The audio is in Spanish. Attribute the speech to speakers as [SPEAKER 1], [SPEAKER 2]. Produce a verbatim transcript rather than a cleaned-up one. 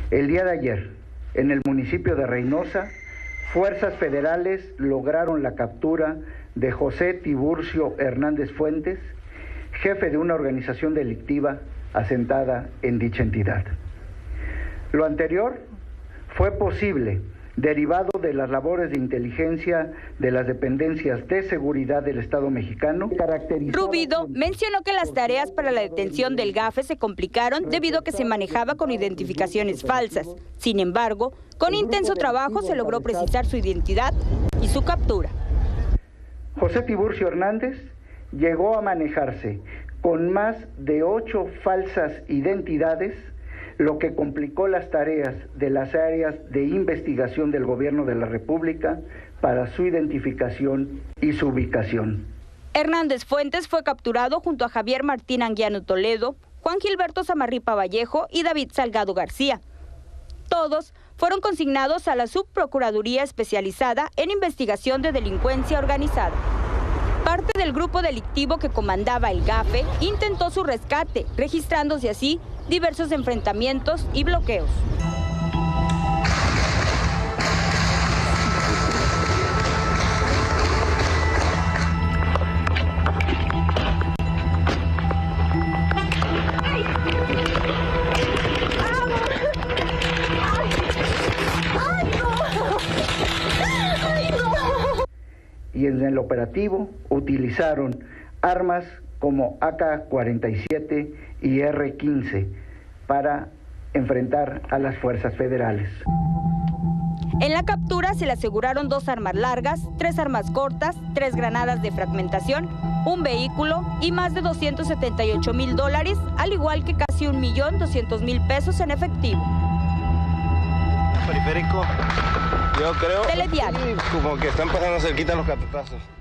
[SPEAKER 1] El día de ayer, en el municipio de Reynosa, fuerzas federales lograron la captura de José Tiburcio Hernández Fuentes, jefe de una organización delictiva asentada en dicha entidad. Lo anterior fue posible derivado de las labores de inteligencia de las dependencias de seguridad del Estado mexicano.
[SPEAKER 2] Rubido mencionó que las tareas para la detención del GAFE se complicaron debido a que se manejaba con identificaciones falsas. Sin embargo, con intenso trabajo se logró precisar su identidad y su captura.
[SPEAKER 1] José Tiburcio Hernández llegó a manejarse con más de ocho falsas identidades, lo que complicó las tareas de las áreas de investigación del Gobierno de la República para su identificación y su ubicación.
[SPEAKER 2] Hernández Fuentes fue capturado junto a Javier Martín Anguiano Toledo, Juan Gilberto Zamarripa Vallejo y David Salgado García. Todos fueron consignados a la Subprocuraduría Especializada en Investigación de Delincuencia Organizada. Parte del grupo delictivo que comandaba el GAFE intentó su rescate, registrándose así diversos enfrentamientos y bloqueos.
[SPEAKER 1] Y en el operativo utilizaron armas como A K cuarenta y siete y R quince para enfrentar a las fuerzas federales.
[SPEAKER 2] En la captura se le aseguraron dos armas largas, tres armas cortas, tres granadas de fragmentación, un vehículo y más de doscientos setenta y ocho mil dólares, al igual que casi un millón doscientos mil pesos en efectivo.
[SPEAKER 3] Periférico, yo creo,
[SPEAKER 2] Telediario.
[SPEAKER 3] como que están pasando cerquita los capatazos.